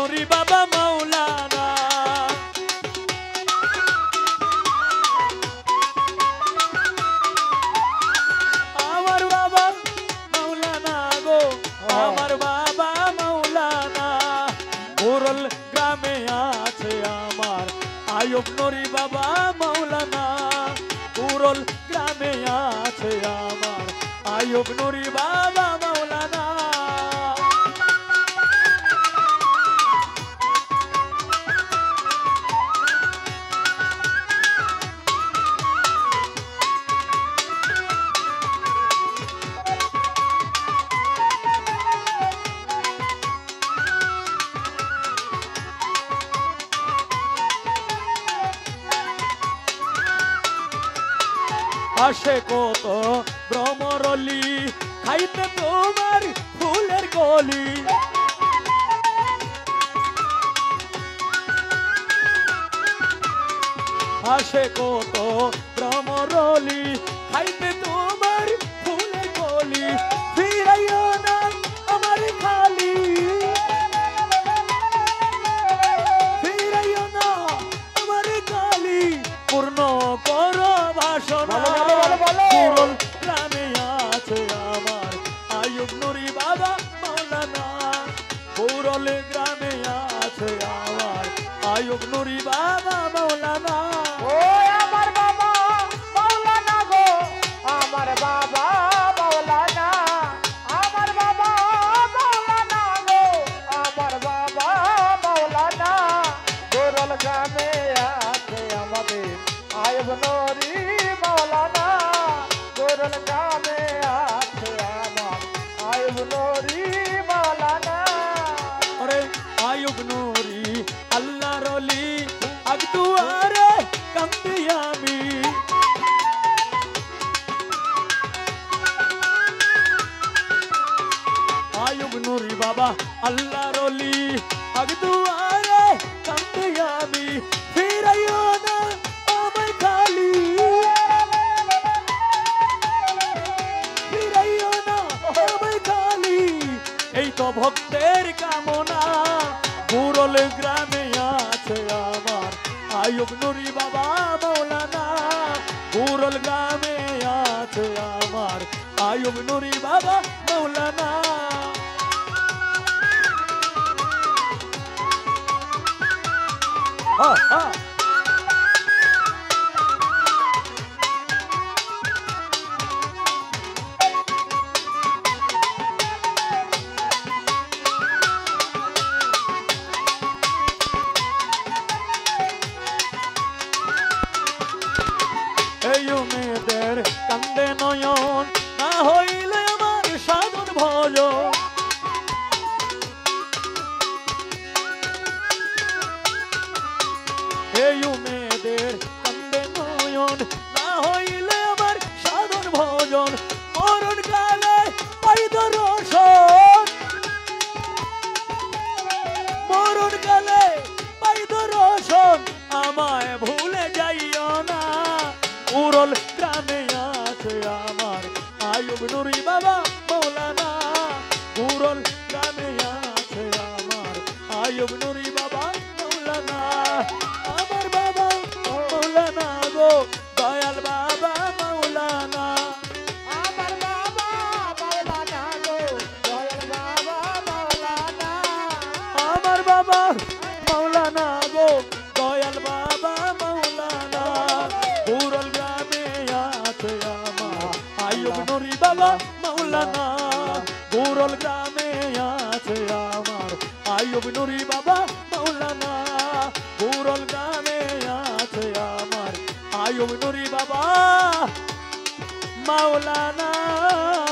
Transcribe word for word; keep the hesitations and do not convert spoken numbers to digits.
নুরি বাবা মাওলানা। আমার বাবা মাওলানা গো, আমার বাবা মাওলানা। মুরল গ্রামে আছে আমার আয়ুব নুরি বাবা মাওলানা। মুরল গ্রামে আছে আমার আয়ুব নুরি বাবা মাওলানা। আসে কত ভ্রমরলি খাইতে তোমার ফুলের কলি। আসে কত ভ্রমরলি খাইতে তোমার ফুলের কলি। ফিরাইও না আমার খালি, ফিরাইও না আমার খালি। পূর্ণ করো বাসনা। মুরল গ্রামে আছে আমার আয়ুব নুরি বাবা মাওলানা। মুরল গ্রামে আছে আমার আয়ুব নুরি বাবা মাওলানা। ও আমার বাবা মাওলানা গো, আমার বাবা মাওলানা। আমার বাবা মাওলানা গো, আমার বাবা মাওলানা। মুরল গ্রামে আছে আমাদের আয়ুব নুরি মাওলানা। মুরল গ্রামে আছে আমার আয়ুব নুরি মাওলানা। ওরে আয়ুব নুরি আল্লাহর ওলি, আগ দুয়ারে কান্দি আমি। আয়ুব নুরি বাবা আল্লাহর ওলি, আগ দুয়ারে কান্দি আমি। ফিরাইও না আমায় খালি, ফিরাইও না আমায় খালি। এই তো ভক্তের কামনা। মুরল গ্রামে আছে আমার আয়ুব নুরি বাবা মাওলানা। মুরল গ্রামে আছে আমার আয়ুব নুরি বাবা মাওলানা। হা হা এই মেয়েদের কান্দে নয়ন, না হইলে আমার সাধন ভজন। এই মেয়েদের কান্দে নয়ন, না হইলে আমার সাধন ভজন। মরণ কালে পাই দর্শন, মরণ কালে পাই দর্শন। আমায় ভুলে যাইও না। মুরল গ্রামে আছে আমার আয়ুব নুরি বাবা মাওলানা। মুরল গ্রামে আছে আমার আয়ুব নুরি বাবা মাওলানা। আমার বাবা মাওলানা গো, দয়াল বাবা মাওলানা। আমার বাবা মাওলানা গো, দয়াল বাবা মাওলানা। আমার বাবা মাওলানা গো, দয়াল বাবা মাওলানা। মুরল গ্রামে আছে আমার আয়ুব নুরি বাবা মাওলানা। মুরল গ্রামে আছে আমার আয়ুব নুরি বাবা মাওলানা। মুরল গ্রামে আছে আমার আয়ুব নুরি বাবা মাওলানা।